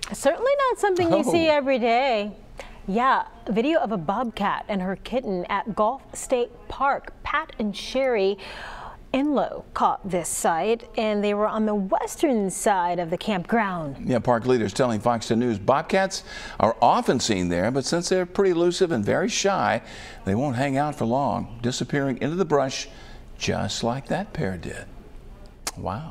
Certainly not something you see every day. Yeah, a video of a bobcat and her kitten at Gulf State Park. Pat and Sherry Enlow caught this sight, and they were on the western side of the campground. Yeah, park leaders telling Fox 2 News bobcats are often seen there, but since they're pretty elusive and very shy, they won't hang out for long, disappearing into the brush just like that pair did. Wow.